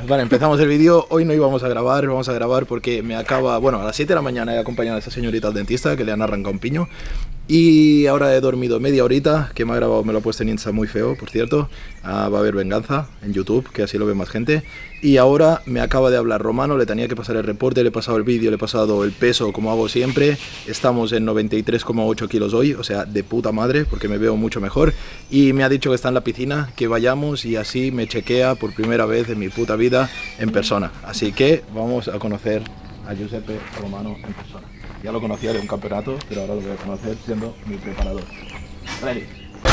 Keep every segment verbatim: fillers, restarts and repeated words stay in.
Vale, empezamos el vídeo. Hoy no íbamos a grabar, vamos a grabar porque me acaba... Bueno, a las siete de la mañana he acompañado a esta señorita al dentista que le han arrancado un piño. Y ahora he dormido media horita, que me ha grabado, me lo ha puesto en Insta muy feo, por cierto. Ah, va a haber venganza en YouTube, que así lo ve más gente. Y ahora me acaba de hablar Romano, le tenía que pasar el reporte, le he pasado el vídeo, le he pasado el peso como hago siempre. Estamos en noventa y tres coma ocho kilos hoy, o sea, de puta madre, porque me veo mucho mejor. Y me ha dicho que está en la piscina, que vayamos y así me chequea por primera vez en mi puta vida en persona. Así que vamos a conocer a Giuseppe Romano en persona. Ya lo conocía de un campeonato, pero ahora lo voy a conocer siendo mi preparador. Ready.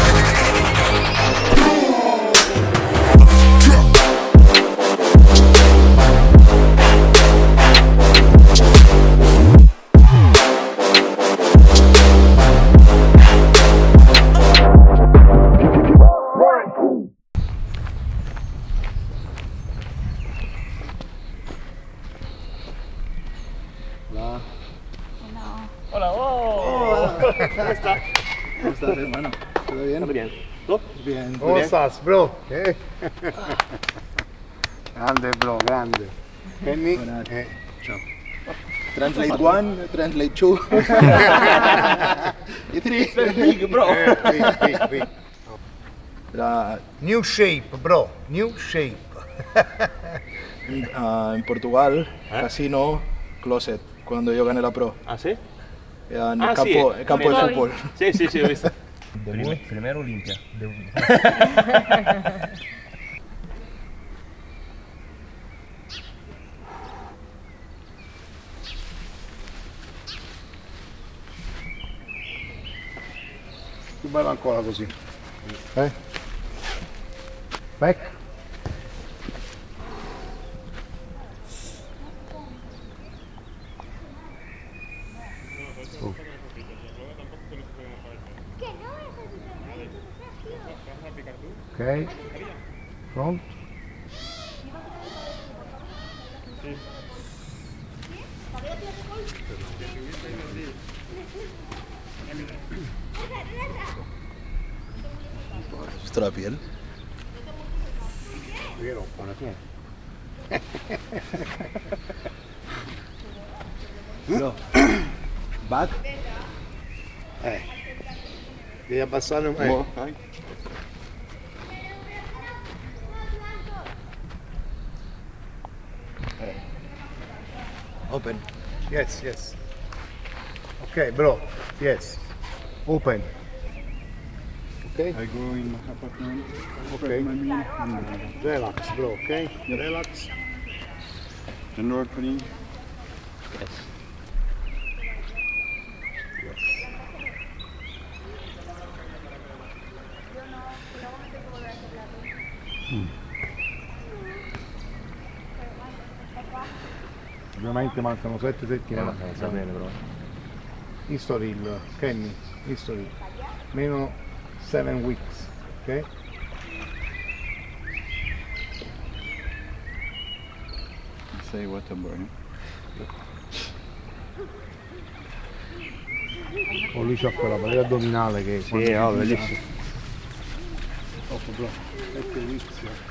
Hola, oh. ¿Cómo estás? ¿Cómo estás, hermano? ¿Todo bien? Muy bien. ¿Tú? Bien. ¿Cómo estás, bro? ¿Eh? Grande, bro, grande. Kenny. Eh. Ciao. Translate one, translate two. Y three. It's very big, bro. Eh, big, big, big. La, New shape, bro. New shape. uh, en Portugal, ¿Eh? casino, closet, cuando yo gané la pro. ¿Ah, sí? En Ah, el campo, sí, el campo de también. fútbol. Sí, sí, sí, he visto. Primer, primero limpia. Più bello ancora così. Eh? Back. Oh. Ok. Pronto? ¿Esto la piel? Io rompo la piel. No. Back. Eh. Devi abbassare un Mo. po'. Eh. Open. Yes, yes. Ok, bro. Yes. Open. Ok? I go in my apartment, Ok. my meal, and, Relax, bro, ok? Relax. and opening. Ovviamente mancano sette settimane. Va bene, bro. History, Kenny, history. Meno seven weeks, ok? Say what I'm burning. O lì c'ho quella barriera addominale che... Sì, oh, bellissimo. Troppo, bro. sette weeks.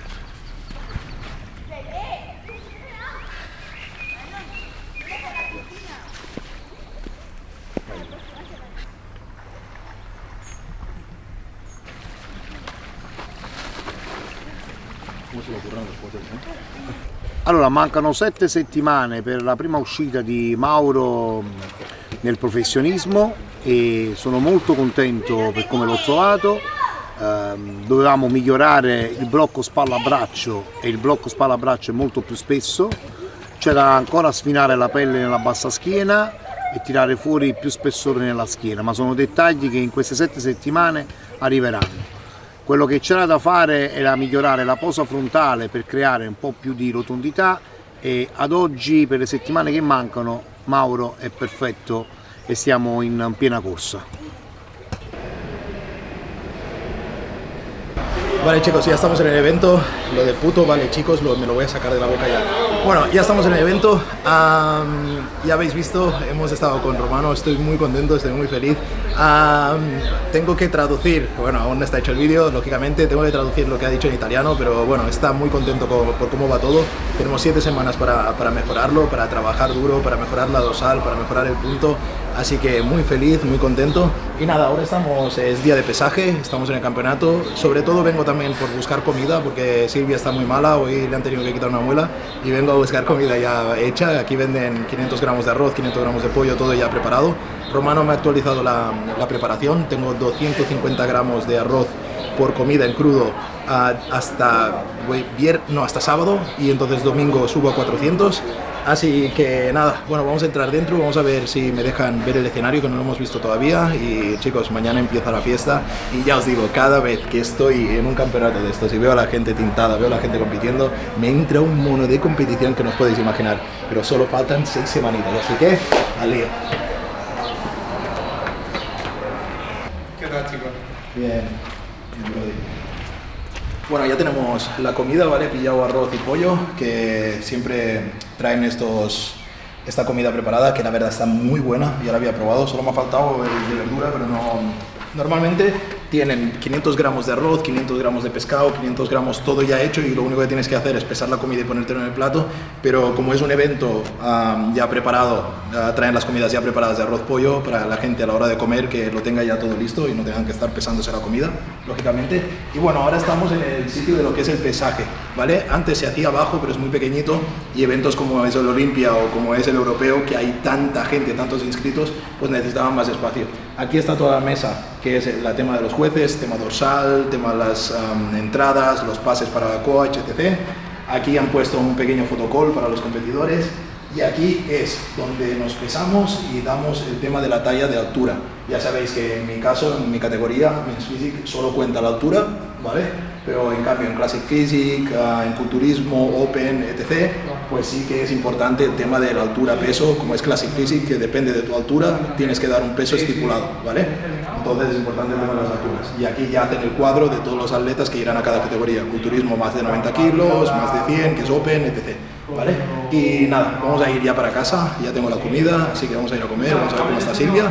Allora, mancano sette settimane per la prima uscita di Mauro nel professionismo e sono molto contento per come l'ho trovato. Eh, dovevamo migliorare il blocco spalla-braccio e il blocco spalla-braccio è molto più spesso. C'era ancora sfinare la pelle nella bassa schiena e tirare fuori più spessore nella schiena, ma sono dettagli che in queste sette settimane arriveranno. Quello che c'era da fare era migliorare la posa frontale per creare un po' più di rotondità e ad oggi, per le settimane che mancano, Mauro è perfetto e siamo in piena corsa. Vale chicos, ya estamos en el evento. Lo de puto, vale chicos, lo, me lo voy a sacar de la boca ya. Bueno, ya estamos en el evento. Um, ya habéis visto, hemos estado con Romano, estoy muy contento, estoy muy feliz. Um, tengo que traducir, bueno, aún no está hecho el vídeo, lógicamente, tengo que traducir lo que ha dicho en italiano, pero bueno, está muy contento con, por cómo va todo. Tenemos siete semanas para, para mejorarlo, para trabajar duro, para mejorar la dorsal, para mejorar el punto. Así que muy feliz, muy contento. Y nada, ahora estamos, es día de pesaje, estamos en el campeonato. Sobre todo vengo también por buscar comida, porque Silvia está muy mala, hoy le han tenido que quitar una muela. Y vengo a buscar comida ya hecha. Aquí venden quinientos gramos de arroz, quinientos gramos de pollo, todo ya preparado. Romano me ha actualizado la, la preparación, tengo doscientos cincuenta gramos de arroz por comida en crudo uh, hasta, vier, no, hasta sábado, y entonces domingo subo a cuatrocientos. Así que nada, bueno, vamos a entrar dentro, vamos a ver si me dejan ver el escenario, que no lo hemos visto todavía. Y chicos, mañana empieza la fiesta. Y ya os digo, cada vez que estoy en un campeonato de estos y veo a la gente tintada, veo a la gente compitiendo, me entra un mono de competición que no os podéis imaginar. Pero solo faltan seis semanitas, así que al lío. ¿Qué tal, chicos? Bien, bien, brother. Bueno, ya tenemos la comida, ¿vale? Pillado arroz y pollo, que siempre traen estos, esta comida preparada, que la verdad está muy buena, ya la había probado, solo me ha faltado el de verdura, pero no... Normalmente tienen quinientos gramos de arroz, quinientos gramos de pescado, quinientos gramos todo ya hecho, y lo único que tienes que hacer es pesar la comida y ponértelo en el plato. Pero como es un evento um, ya preparado, uh, traen las comidas ya preparadas de arroz, pollo, para la gente a la hora de comer, que lo tenga ya todo listo y no tengan que estar pesándose la comida, lógicamente. Y bueno, ahora estamos en el sitio de lo que es el pesaje, ¿vale? Antes se hacía abajo, pero es muy pequeñito, y eventos como es el Olimpia o como es el Europeo, que hay tanta gente, tantos inscritos, pues necesitaban más espacio. Aquí está toda la mesa, que es el tema de los jueces, tema dorsal, tema de las um, entradas, los pases para la coach, etcétera. Aquí han puesto un pequeño fotocall para los competidores, y aquí es donde nos pesamos y damos el tema de la talla de altura. Ya sabéis que en mi caso, en mi categoría, Men's Physique, solo cuenta la altura, ¿vale? Pero en cambio en Classic Physique, uh, en culturismo, Open, etcétera, pues sí que es importante el tema de la altura-peso. Como es Classic Physique, que depende de tu altura, tienes que dar un peso estipulado, ¿vale? Entonces es importante el tema de las alturas. Y aquí ya hacen el cuadro de todos los atletas que irán a cada categoría. Culturismo más de noventa kilos, más de cien, que es Open, etcétera, ¿vale? Y nada, vamos a ir ya para casa, ya tengo la comida, así que vamos a ir a comer, vamos a ver cómo está Silvia.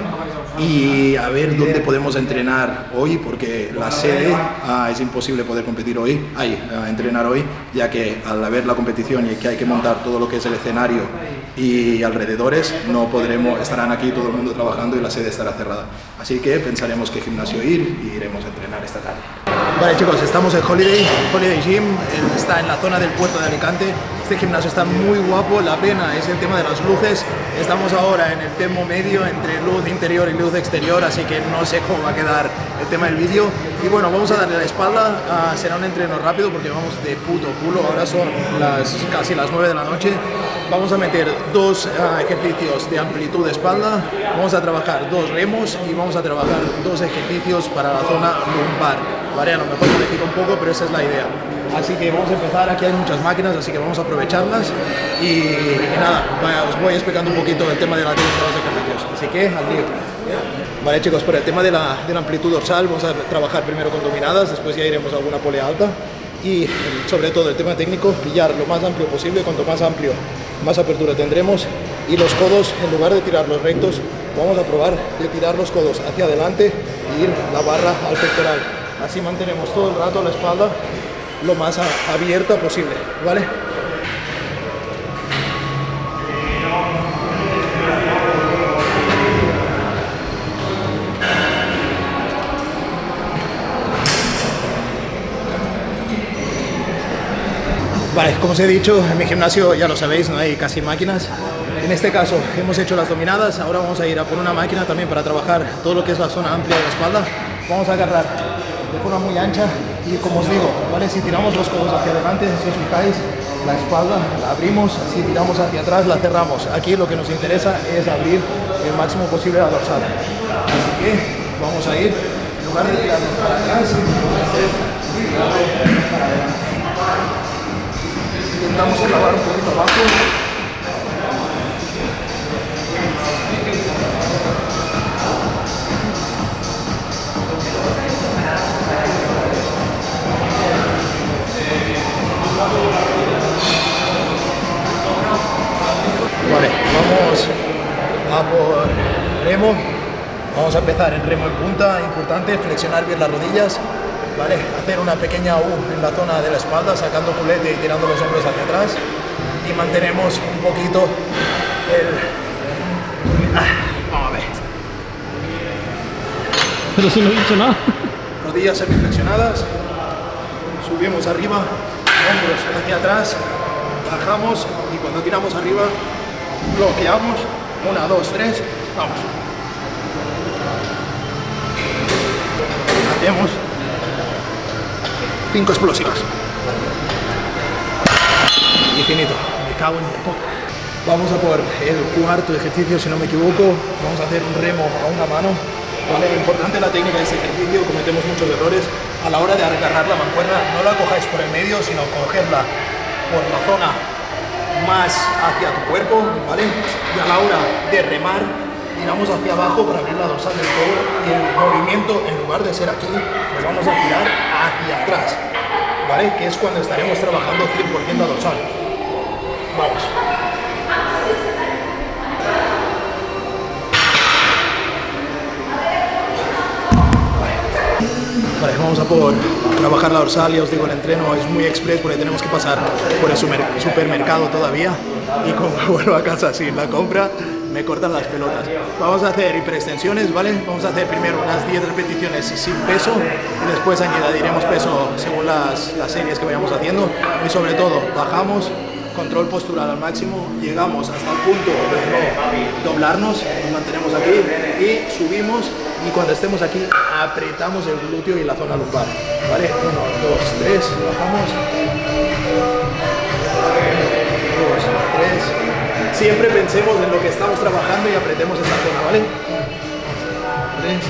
Y a ver dónde podemos entrenar hoy, porque la sede ah, es imposible poder competir hoy, ahí, a entrenar hoy, ya que al haber la competición y que hay que montar todo lo que es el escenario y alrededores, no podremos, estarán aquí todo el mundo trabajando y la sede estará cerrada. Así que pensaremos qué gimnasio ir y iremos a entrenar esta tarde. Vale chicos, estamos en Holiday, Holiday Gym, está en la zona del puerto de Alicante. Este gimnasio está muy guapo, la pena es el tema de las luces. Estamos ahora en el termo medio entre luz interior y luz exterior, así que no sé cómo va a quedar el tema del vídeo. Y bueno, vamos a darle la espalda, uh, será un entreno rápido porque vamos de puto culo, ahora son las, casi las nueve de la noche. Vamos a meter dos uh, ejercicios de amplitud de espalda, vamos a trabajar dos remos y vamos a trabajar dos ejercicios para la zona lumbar, ¿vale? A lo mejor modifica un poco, pero esa es la idea. Así que vamos a empezar, aquí hay muchas máquinas, así que vamos a aprovecharlas y, y nada, vaya, os voy explicando un poquito el tema de la técnica de los ejercicios, así que al lío. Vale chicos, por el tema de la, de la amplitud dorsal vamos a trabajar primero con dominadas, después ya iremos a alguna polea alta y sobre todo el tema técnico, pillar lo más amplio posible, cuanto más amplio, más apertura tendremos, y los codos, en lugar de tirarlos rectos, vamos a probar de tirar los codos hacia adelante y ir la barra al pectoral, así mantenemos todo el rato la espalda lo más abierta posible, ¿vale? Vale, como os he dicho, en mi gimnasio ya lo sabéis, no hay casi máquinas. En este caso hemos hecho las dominadas, ahora vamos a ir a por una máquina también para trabajar todo lo que es la zona amplia de la espalda. Vamos a agarrar de forma muy ancha y como os digo, ¿vale? Si tiramos los codos hacia adelante, si os fijáis, la espalda la abrimos, si tiramos hacia atrás la cerramos. Aquí lo que nos interesa es abrir el máximo posible la dorsal. Así que vamos a ir, en lugar de tirarnos para atrás, para adelante. Intentamos clavar un poquito abajo. a por remo. Vamos a empezar en remo en punta, importante, flexionar bien las rodillas, ¿vale? Hacer una pequeña U en la zona de la espalda, sacando culete y tirando los hombros hacia atrás. Y mantenemos un poquito el... Ah, vamos a ver. Pero si no he dicho nada. Rodillas semiflexionadas, subimos arriba, hombros hacia atrás, bajamos y cuando tiramos arriba, bloqueamos. Una, dos, tres, vamos. Hacemos cinco explosivas. Y finito. Me cago en todo. Vamos a por el cuarto ejercicio, si no me equivoco. Vamos a hacer un remo a una mano. Vale, importante la técnica de este ejercicio, cometemos muchos errores a la hora de agarrar la mancuerna. No la cojáis por el medio, sino cogerla por la zona más hacia tu cuerpo, ¿vale? Y a la hora de remar, tiramos hacia abajo para abrir la dorsal del codo y el movimiento, en lugar de ser aquí, lo vamos a tirar hacia atrás, ¿vale? Que es cuando estaremos trabajando cien por ciento a dorsal. Vamos. Vale, vamos a por trabajar la dorsal. Ya os digo, el entreno es muy express porque tenemos que pasar por el supermercado todavía y como vuelvo a casa sin la compra me cortan las pelotas. Vamos a hacer hiperextensiones, ¿vale? Vamos a hacer primero unas diez repeticiones sin peso y después añadiremos peso según las, las series que vayamos haciendo y sobre todo bajamos, control postural al máximo, llegamos hasta el punto de no doblarnos, nos mantenemos aquí y subimos. Y cuando estemos aquí, apretamos el glúteo y la zona lumbar, ¿vale? Uno, dos, tres, bajamos. Dos, tres. Siempre pensemos en lo que estamos trabajando y apretemos esta zona, ¿vale? Tres.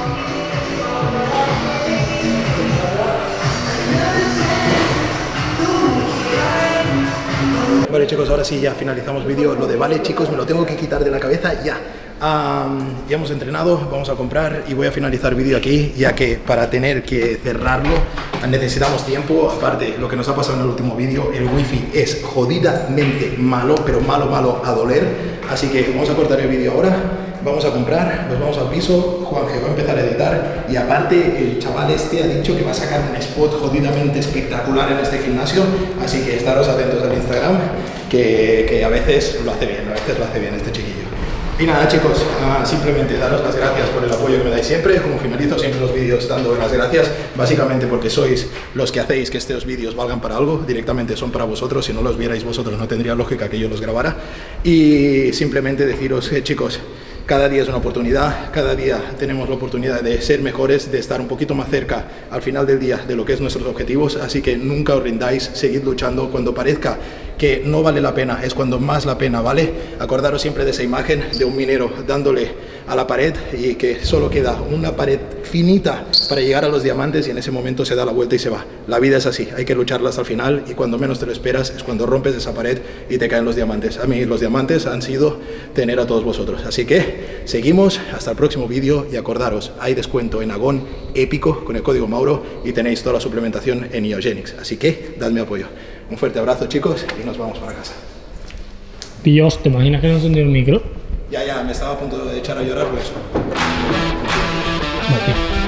Vale chicos, ahora sí ya finalizamos vídeo. Lo de vale chicos, me lo tengo que quitar de la cabeza ya. Um, ya hemos entrenado, vamos a comprar y voy a finalizar vídeo aquí, ya que para tener que cerrarlo necesitamos tiempo. Aparte, lo que nos ha pasado en el último vídeo, el wifi es jodidamente malo, pero malo, malo a doler. Así que vamos a cortar el vídeo ahora, vamos a comprar, nos vamos al piso, Juanje va a empezar a editar y aparte el chaval este ha dicho que va a sacar un spot jodidamente espectacular en este gimnasio, así que estaros atentos al Instagram, que, que a veces lo hace bien, a veces lo hace bien este chiquillo. Y nada chicos, uh, simplemente daros las gracias por el apoyo que me dais siempre. Como finalizo siempre los vídeos dando las gracias, básicamente porque sois los que hacéis que estos vídeos valgan para algo, directamente son para vosotros. Si no los vierais vosotros no tendría lógica que yo los grabara. Y simplemente deciros, eh, chicos, cada día es una oportunidad, cada día tenemos la oportunidad de ser mejores, de estar un poquito más cerca al final del día de lo que es nuestros objetivos, así que nunca os rindáis, seguid luchando. Cuando parezca que no vale la pena es cuando más la pena vale. Acordaros siempre de esa imagen de un minero dándole a la pared y que solo queda una pared finita para llegar a los diamantes y en ese momento se da la vuelta y se va. La vida es así, hay que lucharla hasta el final y cuando menos te lo esperas es cuando rompes esa pared y te caen los diamantes. A mí los diamantes han sido tener a todos vosotros, así que seguimos hasta el próximo vídeo y acordaros, hay descuento en Agón épico con el código Mauro y tenéis toda la suplementación en Iogenics, así que dadme apoyo. Un fuerte abrazo chicos y nos vamos para casa. Dios, ¿te imaginas que no encendió el micro? Ya, ya, me estaba a punto de echar a llorar por eso. Vale.